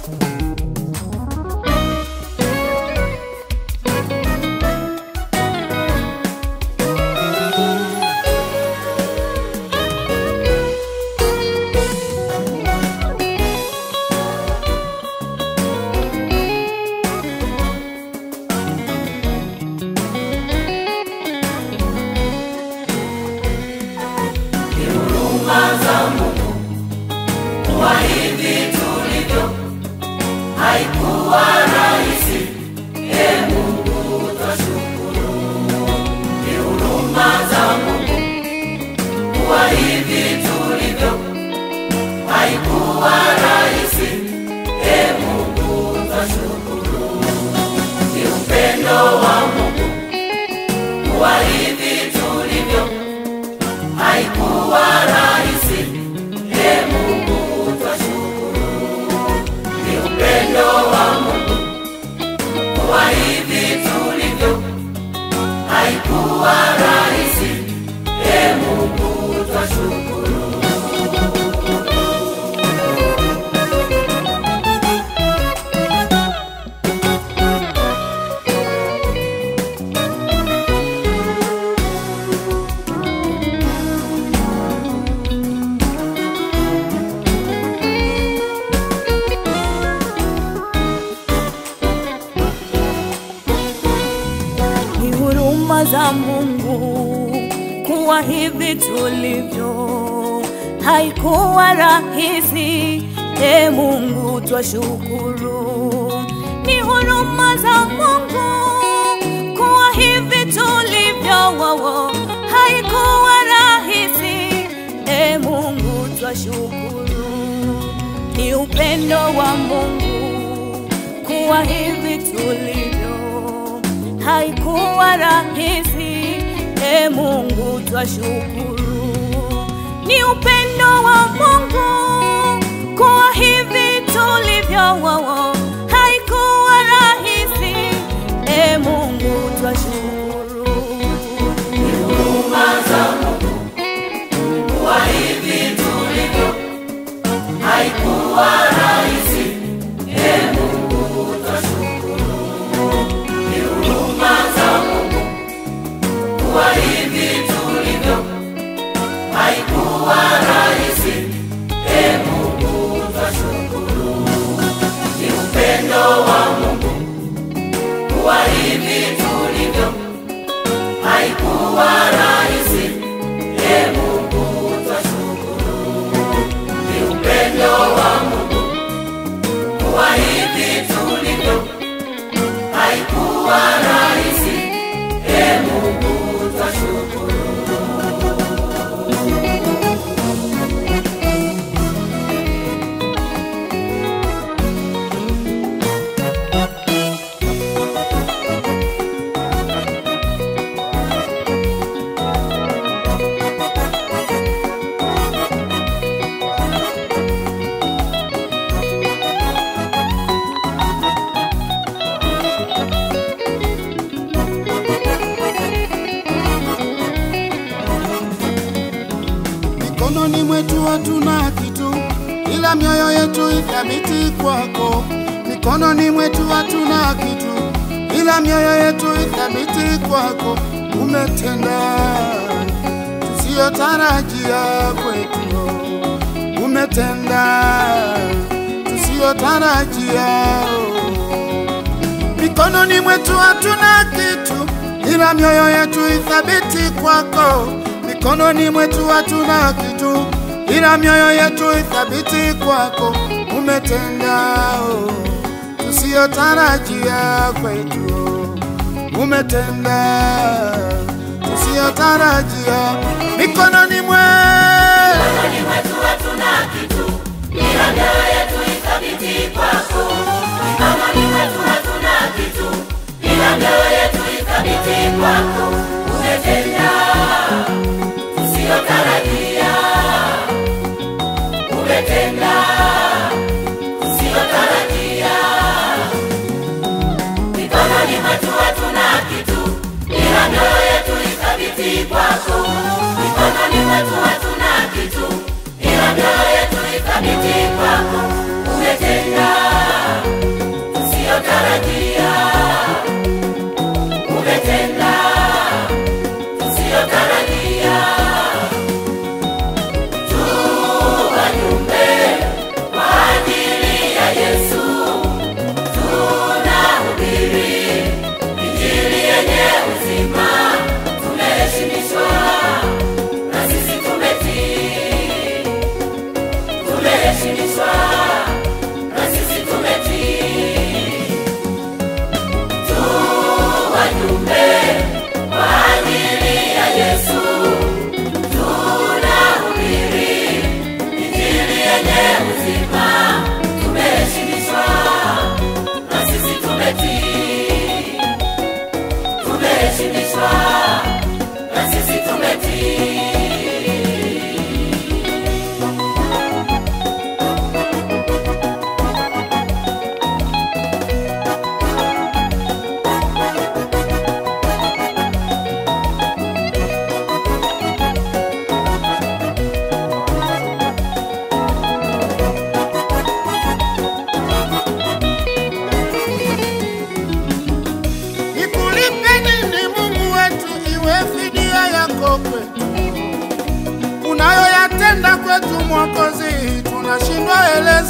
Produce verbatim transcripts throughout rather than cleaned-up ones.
haikuwa rahisi. E Mungu twashukuru, ni huruma za Mungu kwa hivi tulivyo. Haikuwa rahisi. E Mungu twashukuru, ni upendo wa Mungu kwa hivi tulivyo. Haikuwa rahisi. E Mungu twashukuru, ni upendo wa Mungu kwa hivi tulivyo. Haikuwa rahisi. E Mungu twashukuru. Za Mungu kuwa hivi tulivyo, haikuwa rahisi. E Mungu twashukuru, ni huruma za Mungu kuwa hivi tulivyo, haikuwa rahisi. E Mungu twashukuru, ni upendo wa Mungu kuwa hivi tulivyo. Haikuwa rahisi. E Mungu twashukuru, ni upendo wa Mungu kwa hivi tulivyo. Haikuwa rahisi. E Mungu twashukuru, ni huruma za Mungu kwa hivi tulivyo. Haikuwa rahisi. E Mungu twashukuru, ni huruma za Mungu kwa hivi tulivyo. Haikuwa rahisi. E Mungu twashukuru, ni upendo wa Mungu kwa hivi tulivyo. Haikuwa rahisi. E Mungu twashukuru, ni upendo wa Mungu kwa hivi tulivyo. Haikuwa rahisi. E Mungu twashukuru. Mikononi mwetu hatuna kitu, ila mioyo yetu ithabiti kwako. Mikononi mwetu hatuna kitu, ila mioyo yetu ithabiti kwako. Umetenda tusiyotarajia kwetu, umetenda tusiyotarajia. Mikononi mwetu hatuna kitu, ila mioyo yetu ithabiti kwako. Mikononi mwetu hatuna kitu, ila mioyo yetu ithabiti kwako. Umetenda tusiyotarajia kwetu, umetenda tusiyotarajia. Mikononi mwetu hatuna kitu, ila mioyo yetu ithabiti kwako. Mikononi mwetu hatuna kitu, ila mioyo yetu ithabiti kwako. Umetenda tusiyotarajia, umetenda tusiyotarajia. Mikononi mwetu hatuna kitu, ila mioyo yetu ithabiti kwako. Mikononi mwetu hatuna kitu, ila mioyo yetu ithabiti kwako. Umetenda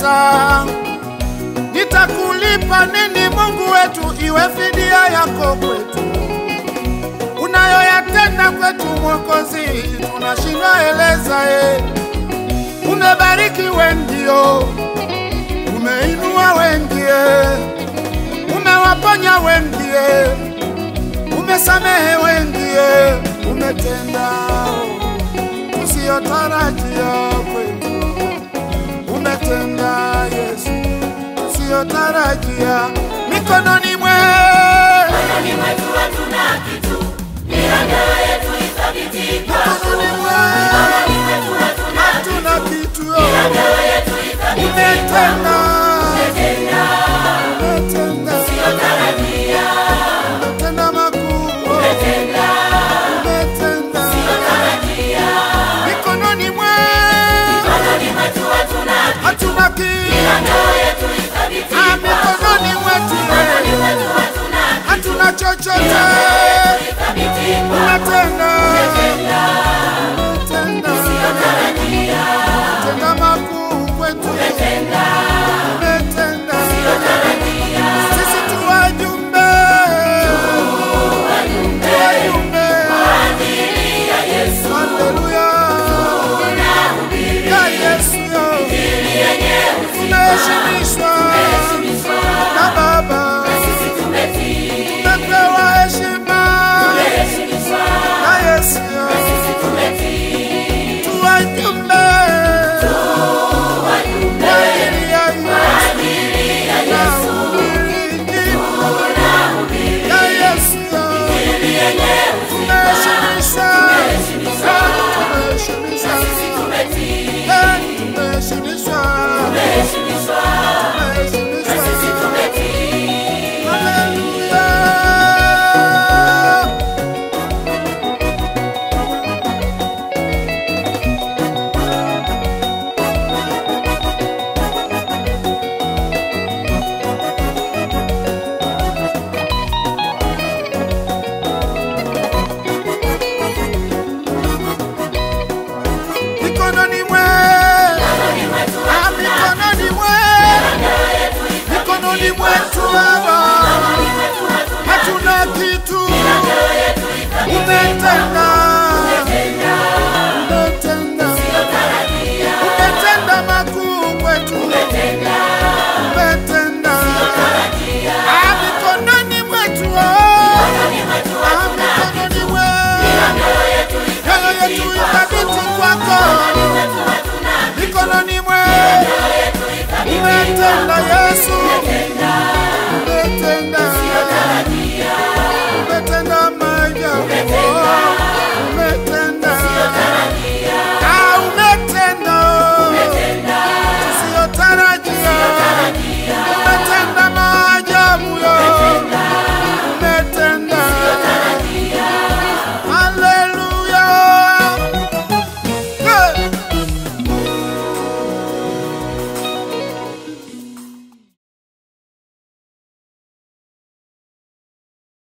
pesa. Nitakulipa nini Mungu wetu, iwe fidia yako kwetu? Unayoyatenda kwetu Mwokozi, tunashindwa eleza. E, umebariki wengio, umeinua wengie, umewaponya wengie, umesamehe wengie, umetenda tusiyotarajia kwetu, umetenda Yesu tusiyotarajia. Mikononi mwe Mikononi mwetu hatuna kitu, ila mioyo yetu ithabiti kwako. Mikononi mwe Mikononi mwetu hatuna hatuna kitu, ila mioyo yetu ithabiti umetenda umetenda umetenda tusiyotarajia, umetenda makuu, umetenda umetenda tusiyotarajia. mikononi mwe Mikononi mwetu hatuna kitu, hatuna kitu, ila mioyo yetu ithabiti Ah, kwako. mikononi mwetu Mikononi mwetu hatuna hatuna chochote, ithabiti kwako. umetenda Umetenda umetenda tusiyotarajia, umetenda makuu kwetu, umetenda umetenda tusiyotarajia. sisi tu wajumbe Wajumbe wajumbe, kwa ajili ya Yesu, haleluya tunahubiri ya Yesu, yo Injili yenye uzima. tunaheshimishwa Tumeheshimishwa na Baba, na sisi tumetii. tumepewa heshima Tumeheshimishwa na Yesu, yo na sisi tumetii. tu wajumbe Wajumbe kwa ajili ya kwa Yesu, ajili ya Yesu, tunahubiri Injili tunahubiri ya Yesu, yo Injili yenye uzima. tumeheshimishwa Tumeheshimishwa tumeheshimishwa na sisi tumetii. tumeheshimishwa Tumeheshimishwa na sisi tumetii. haleluya. Mikononi mwe Mikononi mwetu Ah, hatuna mikononi mwe mioyo yetu ithabiti mikononi mwetu kwako. Baba, Mikononi mwetu hatuna hatuna kitu, mioyo yetu ithabiti umetenda umetenda umetenda tusiyotarajia, umetenda makuu kwetu, umetenda umetenda tusiyotarajia. Ah, mikononi mwetu oh. Mikononi mwetu Ah, hatuna mikononi mwe mioyo yetu mioyo yetu ithabiti kwako. ithabiti kwako, Mikononi mwetu hatuna mikononi mwe mioyo yetu ithabiti umetenda Yesu, umetenda umetenda tusiyotarajia, umetenda maajabu, umetenda umetenda tusiyotarajia, ah, umetenda umetenda tusiyotarajia, tusiyotarajia.